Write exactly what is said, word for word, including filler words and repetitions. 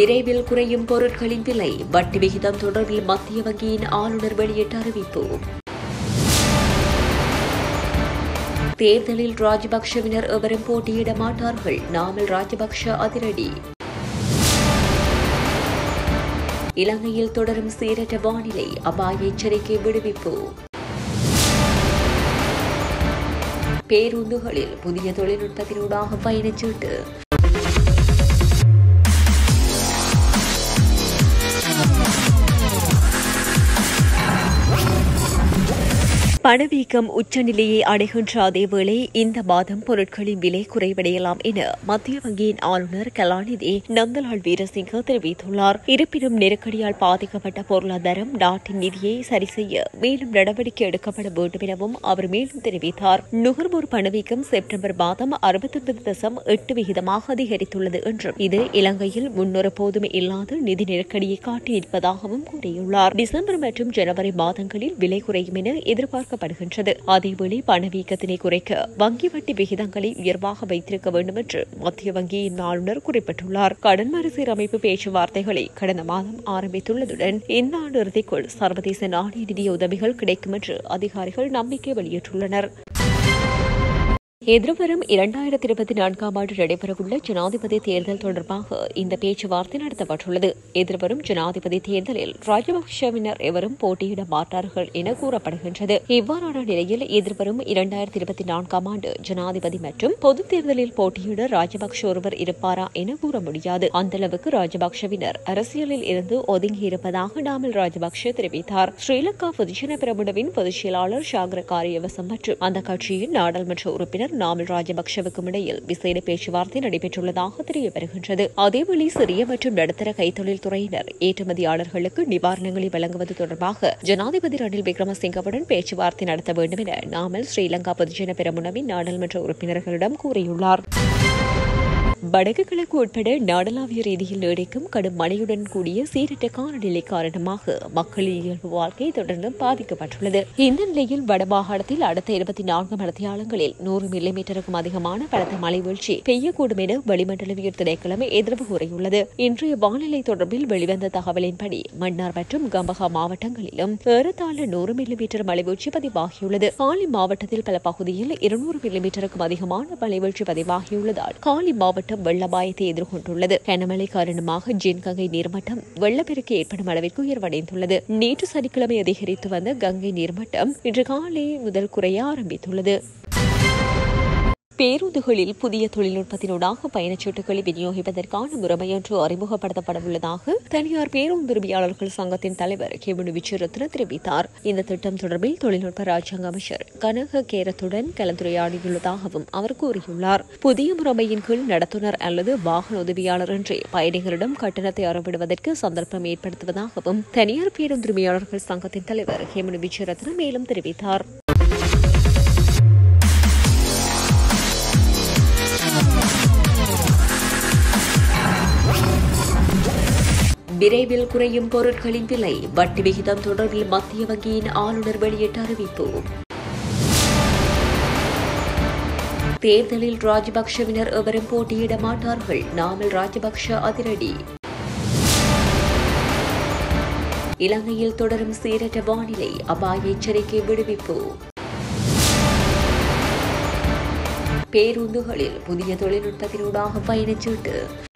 விரைவில் குறையும் பொருட்களின் விலை. வட்டி விகிதம் தொடர்பில் மத்திய வங்கியின் ஆளுநர் வெளியிட்ட அறிவிப்பு. தேர்தலில் ராஜபக்ஷவினர் எவரும் போட்டியிட மாட்டார்கள். நாமல் ராஜபக்ஷ அதிரடி. இலங்கையில் தொடரும் சீரற்ற வானிலை. அபாய எச்சரிக்கை விடுவிப்பு. பேருந்துகளில் புதிய தொழில்நுட்பத்தினூடாக பயணச்சீட்டு. பணவீக்கம் உச்சநிலையை அடைகின்ற அதேவேளை இந்த மாதம் பொருட்களின் விலை குறைவடையலாம் என மத்திய வங்கியின் ஆளுநர் கலாநிதி நந்தலால் வீரசிங்க தெரிவித்துள்ளார். இருப்பினும் நெருக்கடியால் பாதிக்கப்பட்ட பொருளாதாரம் நாட்டின் நிதியை சரி செய்ய மேலும் நடவடிக்கை எடுக்கப்பட வேண்டும் எனவும் அவர் மேலும் தெரிவித்தார். நுகர்வோர் பணவீக்கம் செப்டம்பர் மாதம் அறுபத்தொன்பது தசம் எட்டு விகிதமாக அதிகரித்துள்ளது என்றும் இது இலங்கையில் முன்னொரு போதுமே இல்லாத நிதி நெருக்கடியை காட்டியிருப்பதாகவும் கூறியுள்ளார். டிசம்பர் மற்றும் ஜனவரி மாதங்களில் விலை குறையும் என எதிர்பார்க்க அதேவேளை பணவீக்கத்தினை குறைக்க வங்கி வட்டி விகிதங்களை உயர்வாக வைத்திருக்க வேண்டும் என்று மத்திய வங்கியின் ஆளுநர் குறிப்பிட்டுள்ளார். கடன் மறுசீரமைப்பு பேச்சுவார்த்தைகளை கடந்த மாதம் ஆரம்பித்துள்ளதுடன் இந்த ஆண்டு இறுதிக்குள் சர்வதேச நாணய நிதிய உதவிகள் கிடைக்கும் என்று அதிகாரிகள் நம்பிக்கை வெளியிட்டுள்ளனர். எதிர்வரும் இரண்டாயிரத்தி இருபத்தி நான்காம் ஆண்டு நடைபெறவுள்ள ஜனாதிபதி தேர்தல் தொடர்பாக இந்த பேச்சுவார்த்தை நடத்தப்பட்டுள்ளது. எதிர்வரும் ஜனாதிபதி தேர்தலில் ராஜபக்ஷவினர் எவரும் போட்டியிட மாட்டார்கள் என கூறப்படுகின்றது. இவ்வாறான நிலையில் எதிர்வரும் இரண்டாயிரத்தி இருபத்தி நான்காம் ஆண்டு ஜனாதிபதி மற்றும் பொதுத் தேர்தலில் போட்டியிட ராஜபக்ஷ ஒருவர் இருப்பாரா என கூற முடியாது. அந்த அளவுக்கு ராஜபக்ஷவினர் அரசியலில் இருந்து ஒதுங்கியிருப்பதாக நாமல் ராஜபக்ஷ தெரிவித்தார். ஸ்ரீலங்கா பொதுஜன பெரமுனவின் பொதுச் செயலாளர் ஷாகர காரியவசம் மற்றும் அந்த கட்சியின் நாடாளுமன்ற உறுப்பினர் நாமல் ராஜபக்ஷவுக்கும் இடையில் விசேட பேச்சுவார்த்தை நடைபெற்றுள்ளதாக தெரிய வருகின்றது. அதேவேளை சிறிய மற்றும் நடுத்தர கைத்தொழில் துறையினர் ஏற்றுமதியாளர்களுக்கு நிவாரணங்களை வழங்குவது தொடர்பாக ஜனாதிபதி ரணில் விக்ரமசிங்கவுடன் பேச்சுவார்த்தை நடத்த வேண்டும் என நாமல் ஸ்ரீலங்கா பொதுஜன பெரமுனவின் நாடாளுமன்ற உறுப்பினர்களிடம் கூறியுள்ளார். வடக்கு கிழக்கு உட்பட நாடளாவிய ரீதியில் நீடிக்கும் கடும் மழையுடன் கூடிய சீரற்ற காலநிலை காரணமாக மக்களின் இயல்பு வாழ்க்கை தொடர்ந்து பாதிக்கப்பட்டுள்ளது. இந்த நிலையில் வடமாகாணத்தில் அடுத்த இருபத்தி நான்கு மணித்தியாலங்களில் நூறு மில்லி மீட்டருக்கும் அதிகமான பலத்த மழை வீழ்ச்சி பெய்யக்கூடும் என வளிமண்டலவியல் திணைக்களம் எதிர்ப்பு கூறியுள்ளது. இன்றைய வானிலை தொடர்பில் வெளிவந்த தகவலின்படி மன்னார் மற்றும் கம்பஹா மாவட்டங்களிலும் ஏறத்தாழ நூறு மில்லி மீட்டர் மழை வீழ்ச்சி பதிவாகியுள்ளது. காலி மாவட்டத்தில் பல பகுதியில் இருநூறு மில்லி மீட்டருக்கும் அதிகமான மழை வீழ்ச்சி பதிவாகியுள்ளதால் காலி மாவட்டம் வெள்ளபாயத்தை எதிர்கொண்டுள்ளது. கனமழை காரணமாக ஜின்கங்கை நீர்மட்டம் வெள்ளப்பெருக்கு ஏற்படும் அளவிற்கு உயர்வடைந்துள்ளது. நேற்று சனிக்கிழமை அதிகரித்து வந்த கங்கை நீர்மட்டம் இன்று காலை முதல் குறைய ஆரம்பித்துள்ளது. பேருந்துகளில் புதிய தொழில்நுட்பத்தினூடாக பயணச்சீட்டுகளை விநியோகிப்பதற்கான முறைமையொன்று அறிமுகப்படுத்தப்படவுள்ளதாக தனியார் பேருந்து உரிமையாளர்கள் சங்கத்தின் தலைவர் கெவினு விச்சிரத்ன தெரிவித்தார். இந்த திட்டம் தொடர்பில் தொழில்நுட்ப ராஜாங்க அமைச்சர் கனக கேரத்துடன் கலந்துரையாடியுள்ளதாகவும் அவர் கூறியுள்ளார். புதிய முறைமையின் கீழ் நடத்துனர் அல்லது வாகன உதவியாளர் இன்றி பயணிகளிடம் கட்டணத்தை அறவிடுவதற்கு சந்தர்ப்பம் ஏற்படுத்துவதாகவும் தனியார் பேருந்து உரிமையாளர்கள் சங்கத்தின் தலைவர் கெவினு விச்சிரத்ன மேலும் தெரிவித்தார். விரைவில் குறையும் பொருட்களின் விலை. வட்டி விகிதம் தொடர்பில் மத்திய வங்கியின் ஆளுநர் வெளியிட்ட அறிவிப்பு. தேர்தலில் ராஜபக்ஷவினர் எவரும் போட்டியிட மாட்டார்கள். நாமல் ராஜபக்ஷ அதிரடி. இலங்கையில் தொடரும் சீரற்ற வானிலை. அபாய எச்சரிக்கை விடுவிப்பு. பேருந்துகளில் புதிய தொழில்நுட்பத்தினூடாக பயணச்சீட்டு.